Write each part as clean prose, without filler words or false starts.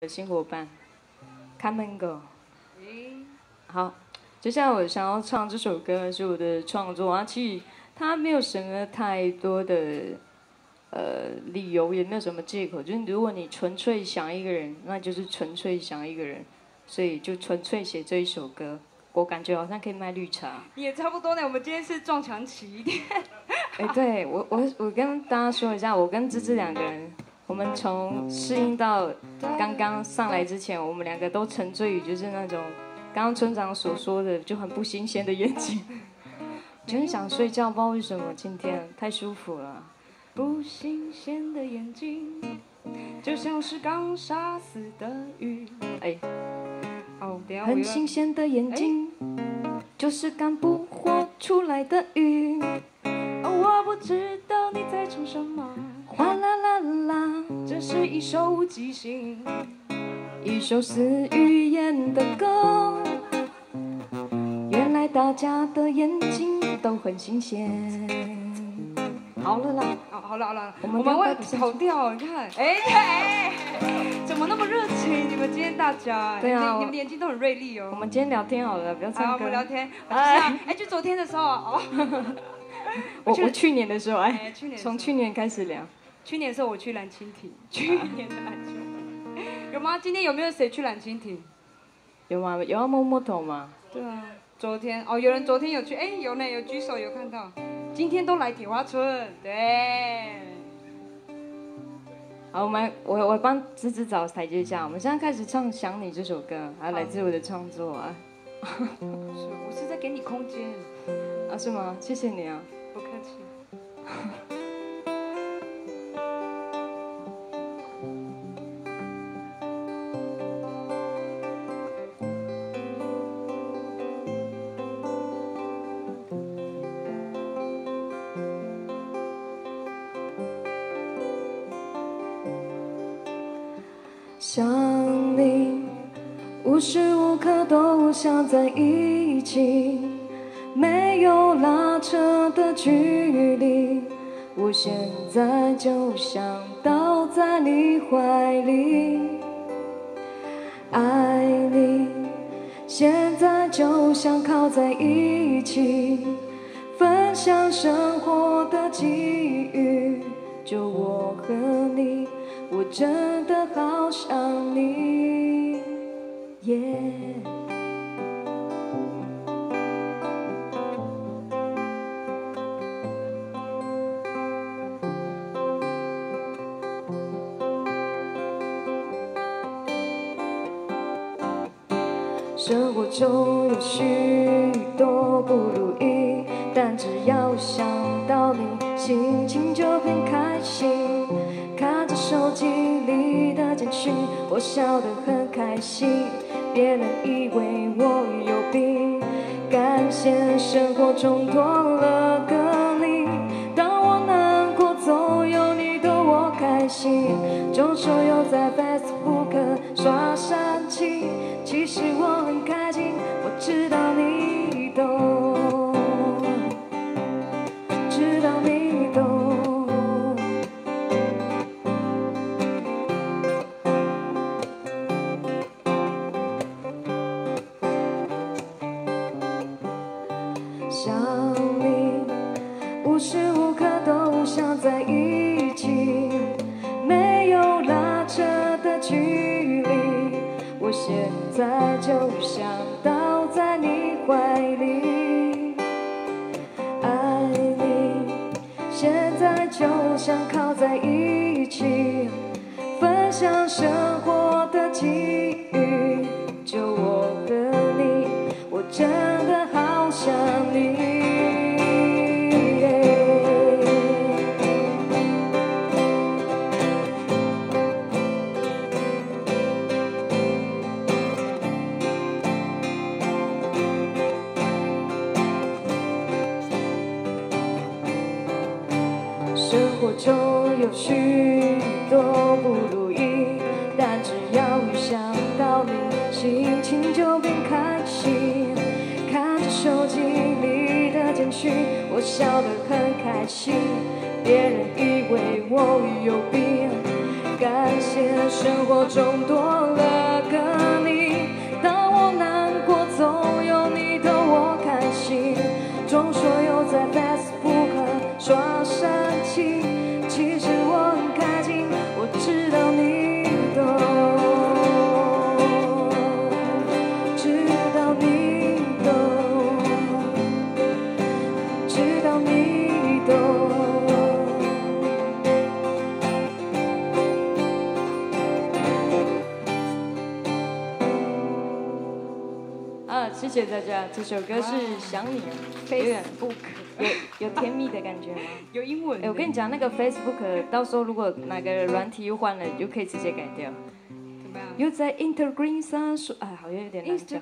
新伙伴 ，Come and Go。好，接下来我想要唱这首歌是我的创作啊，其实它没有什么太多的理由，也没有什么借口，就是如果你纯粹想一个人，那就是纯粹想一个人，所以就纯粹写这一首歌。我感觉好像可以卖绿茶。 也差不多呢，我们今天是撞墙期一点。 哎，对我跟大家说一下，我跟芝芝两个人，我们从适应到刚刚上来之前，我们两个都沉醉于就是那种刚刚村长所说的就很不新鲜的眼睛，就很想睡觉，不知道为什么今天太舒服了。 不新鲜的眼睛，就像是刚杀死的鱼。 哎， 哦，等一下很新鲜的眼睛，就是刚捕获出来的鱼。 我不知道你在唱什么， 哗啦啦啦， 这是一首即兴， 一首似语言的歌。原来大家的眼睛都很新鲜。好了啦， 好了， 我们会跑调，你看，哎，怎么那么热情？你们今天大家， 对啊， 你们眼睛都很锐利哦。 我们今天聊天好了，不要唱歌。 好，我们聊天。哎，就昨天的时候哦。 我去年的时候，从去年开始聊。 去年的时候我去蓝蜻蜓，去年的蓝蜻蜓有吗？今天有没有谁去蓝蜻蜓？ 有吗？有要摸摸头吗？ 对啊，昨天有人昨天有去，有呢，有举手有看到。今天都来铁花村，对。 好，我帮芝芝找台阶下。我们现在开始唱《想你》这首歌，还来自我的创作啊。 我是在给你空间。 啊，是吗？谢谢你啊。 不客气。 想你，无时无刻都想在一起，没有拉扯的距离。我现在就想倒在你怀里，爱你，现在就想靠在一起，分享生活的机遇。就我和你，我真的好想你，耶。生活中有许多不如意，但只要想到你，心情就变开心。看着手机里的简讯，我笑得很开心。别人以为我有病，感谢生活中多了个你。当我难过，总有你逗我开心。中秋又在 Facebook 刷煽情，其实我很开心，我知道你懂，知道你懂。想你，无时无刻都想在一起，没有拉扯的距离。我现在就想倒在你怀里，爱你，现在就想靠在一起，分享生活的机遇。就我和你，我真的好想你。生活中有许多不如意，但只要一想到你，心情就变开心。看着手机里的简讯，我笑得很开心。别人以为我有病，感谢生活中多了谢谢大家。这首歌是《想你》，有点 Facebook 有甜蜜的感觉吗？ 有英文。 我跟你讲，那个 Facebook 到时候如果哪个软体又换了，你就可以直接改掉。 怎么样？ 又在 Instagram 上说，哎，好像有点难讲。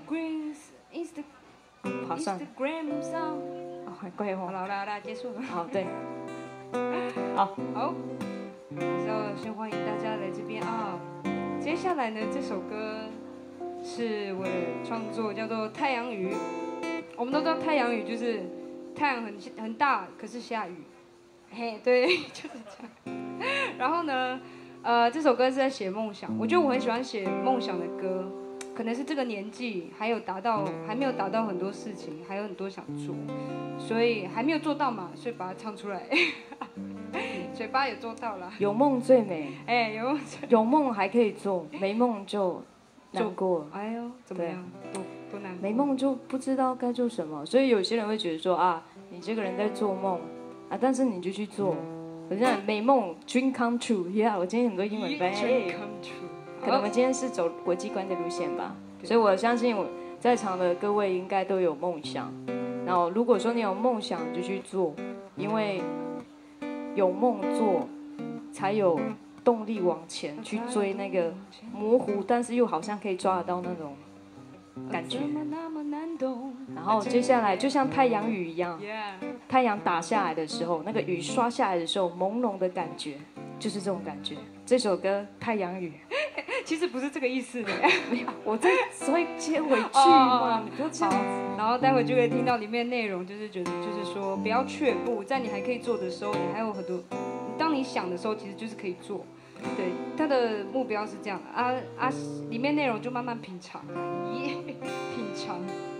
好算了。 Instagram 上。 哦，很贵哦。 好了，来结束了。 好，对。好。 然后先欢迎大家来这边啊。接下来呢，这首歌是我的创作，叫做《太阳雨》。我们都知道太阳雨就是太阳很大，可是下雨。嘿，对，就是这样。然后呢，这首歌是在写梦想。我觉得我很喜欢写梦想的歌，可能是这个年纪还没有达到很多事情，还有很多想做，所以还没有做到嘛，所以把它唱出来。嘴巴也做到了。有梦最美。哎，有梦还可以做，没梦就难过。哎呦，怎么样？多难过。没梦就不知道该做什么，所以有些人会觉得说啊，你这个人在做梦啊，但是你就去做。好像美梦 dream come true， 我今天很多英文翻译。dream come true。可能我们今天是走国际观的路线吧，所以我相信我在场的各位应该都有梦想。然后如果说你有梦想，就去做，因为有梦做，才有动力往前去追那个模糊，但是又好像可以抓得到那种感觉。然后接下来就像太阳雨一样，太阳打下来的时候，那个雨刷下来的时候，朦胧的感觉，就是这种感觉。这首歌《太阳雨》其实不是这个意思的，我再会接回去嘛，你不要这样子。然后待会就可以听到里面内容，就是说不要却步，在你还可以做的时候，你还有很多。当你想的时候，其实就是可以做。对，他的目标是这样的里面内容就慢慢品尝，品尝。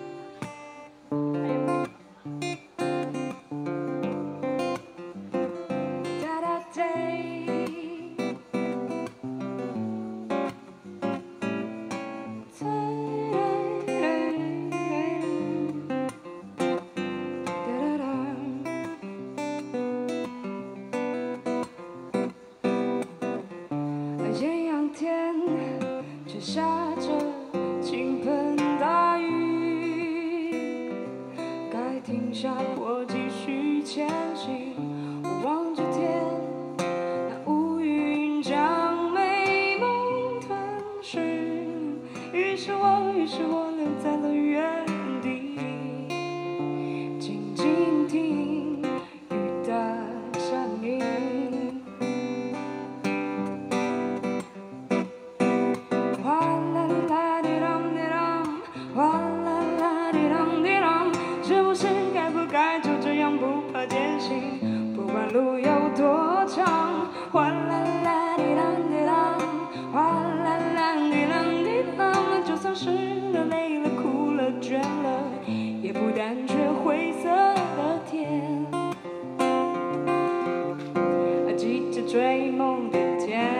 下着倾盆大雨，该停下或继续前行。我望着天，那乌云将美梦吞噬。于是我留在了原地，静静听雨的声音。该就这样不怕艰辛，不管路有多长。哗啦啦滴啷滴啷，哗啦啦滴啷滴啷。就算湿了、累了、哭了、倦了，也不胆怯灰色的天，记着追梦的天。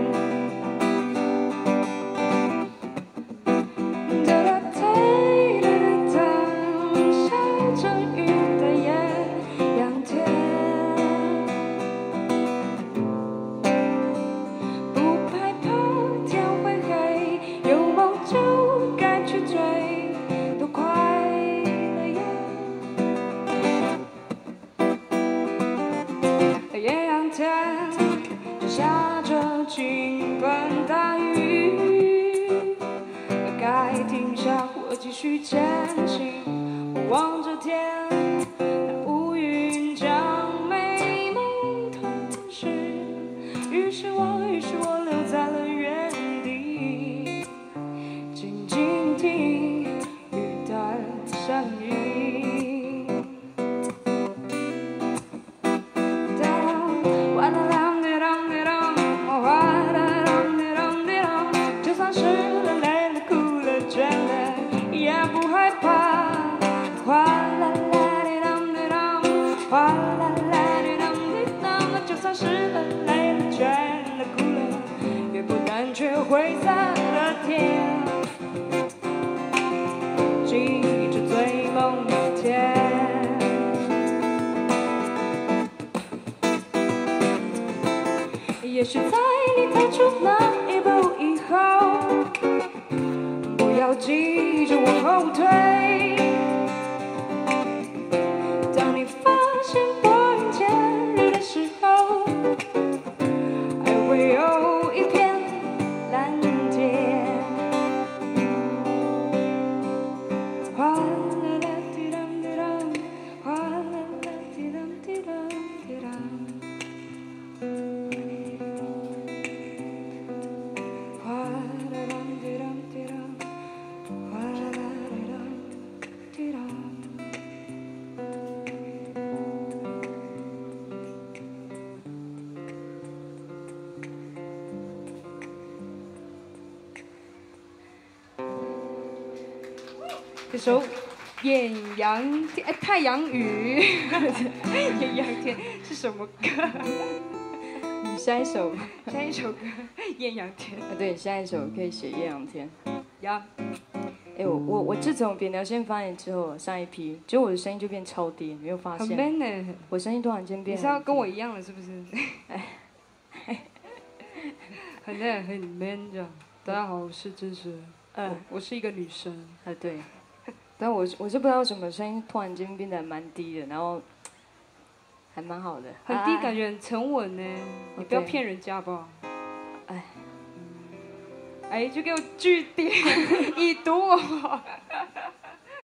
就下着倾盆大雨，该停下或继续前行。我望着天，那乌云将美梦吞噬。于是我留在了原地，静静听雨的声音。就算湿了、累了、哭了、倦了，也不害怕。哗啦啦滴啷滴啷，哗啦啦滴啷滴啷。就算湿了、累了、倦了、哭了，也不胆怯灰色的天，记着追梦的天。也许在你踏出那一步以后，不要急着往后退。 这首《艳阳天》太阳雨，艳阳天是什么歌？ 下一首， 下一首歌《艳阳天》 对，下一首可以写艳阳天。 呀。 哎，我自从扁桃腺发炎之后，上一批，就我的声音就变超低，你没有发很现？ man 呢。 我声音突然间变。 你是要跟我一样了是不是？很 man 这样。大家好，我是真实。我是一个女生。 对。但我是不知道为什么声音突然间变得蛮低的，然后还蛮好的。 很低，感觉很沉稳呢。你不要骗人家吧。哎，就给我句点，已读我。